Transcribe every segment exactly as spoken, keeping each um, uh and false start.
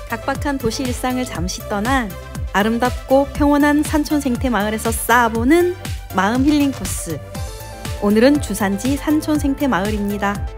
각박한 도시 일상을 잠시 떠나 아름답고 평온한 산촌 생태 마을에서 쌓아보는 마음 힐링 코스. 오늘은 주산지 산촌 생태 마을입니다.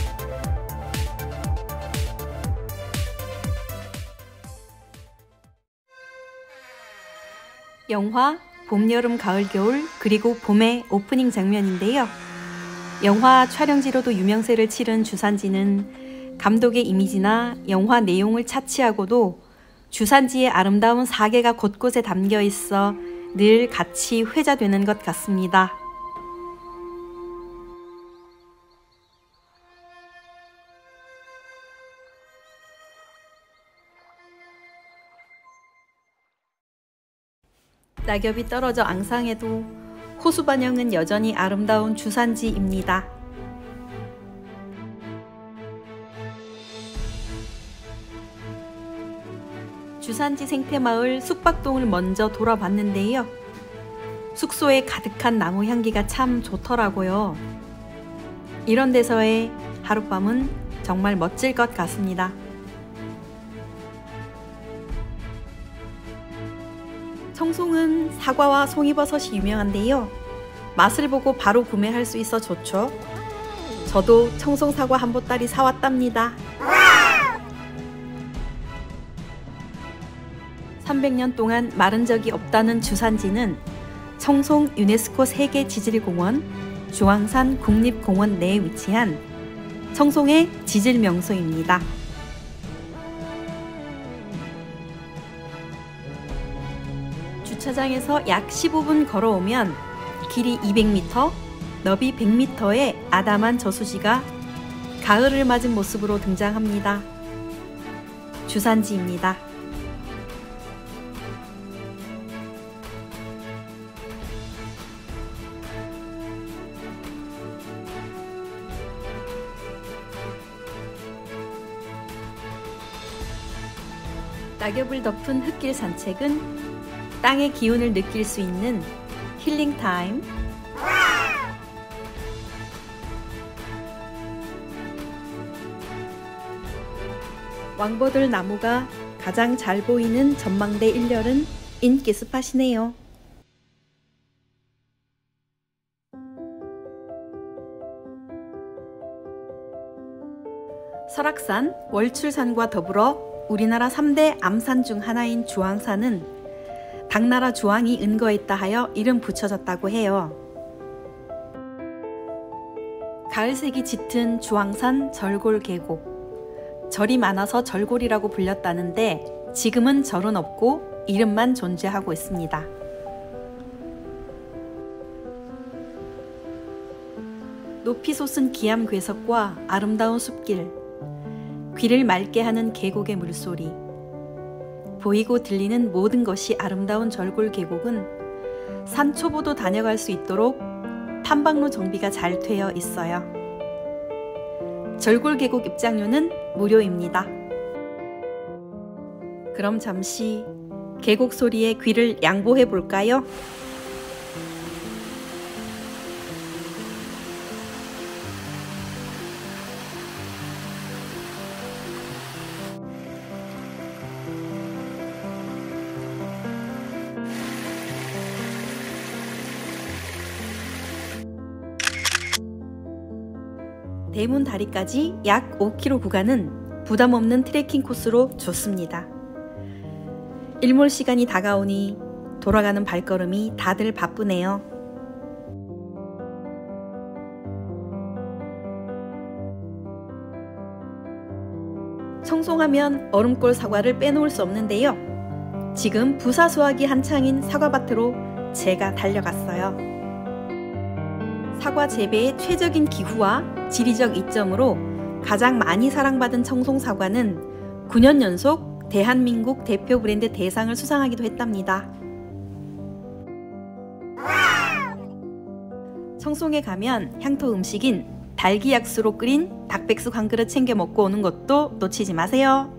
영화 봄, 여름, 가을, 겨울 그리고 봄의 오프닝 장면인데요. 영화 촬영지로도 유명세를 치른 주산지는 감독의 이미지나 영화 내용을 차치하고도 주산지의 아름다운 사계가 곳곳에 담겨 있어 늘 같이 회자되는 것 같습니다. 낙엽이 떨어져 앙상해도 호수반영은 여전히 아름다운 주산지입니다. 주산지 생태마을 숙박동을 먼저 돌아봤는데요. 숙소에 가득한 나무 향기가 참 좋더라고요. 이런 데서의 하룻밤은 정말 멋질 것 같습니다. 청송은 사과와 송이버섯이 유명한데요. 맛을 보고 바로 구매할 수 있어 좋죠. 저도 청송 사과 한 보따리 사왔답니다. 삼백 년 동안 마른 적이 없다는 주산지는 청송 유네스코 세계지질공원 주황산 국립공원 내에 위치한 청송의 지질 명소입니다. 주차장에서 약 십오 분 걸어오면 길이 이백 미터, 너비 백 미터의 아담한 저수지가 가을을 맞은 모습으로 등장합니다. 주산지입니다. 낙엽을 덮은 흙길 산책은 땅의 기운을 느낄 수 있는 힐링 타임. 왕보들 나무가 가장 잘 보이는 전망대 일 열은 인기 스팟이네요. 설악산, 월출산과 더불어 우리나라 삼 대 암산 중 하나인 주황산은 당나라 주황이 은거했다 하여 이름 붙여졌다고 해요. 가을색이 짙은 주황산 절골 계곡. 절이 많아서 절골이라고 불렸다는데 지금은 절은 없고 이름만 존재하고 있습니다. 높이 솟은 기암 괴석과 아름다운 숲길, 귀를 맑게 하는 계곡의 물소리, 보이고 들리는 모든 것이 아름다운 절골 계곡은 산 초보도 다녀갈 수 있도록 탐방로 정비가 잘 되어 있어요. 절골 계곡 입장료는 무료입니다. 그럼 잠시 계곡 소리에 귀를 양보해 볼까요? 대문 다리까지 약 오 킬로미터 구간은 부담없는 트레킹 코스로 좋습니다. 일몰 시간이 다가오니 돌아가는 발걸음이 다들 바쁘네요. 청송하면 얼음골 사과를 빼놓을 수 없는데요. 지금 부사 수확이 한창인 사과밭으로 제가 달려갔어요. 사과 재배의 최적인 기후와 지리적 이점으로 가장 많이 사랑받은 청송 사과는 구 년 연속 대한민국 대표 브랜드 대상을 수상하기도 했답니다. 청송에 가면 향토 음식인 달기약수로 끓인 닭백숙 한 그릇 챙겨 먹고 오는 것도 놓치지 마세요.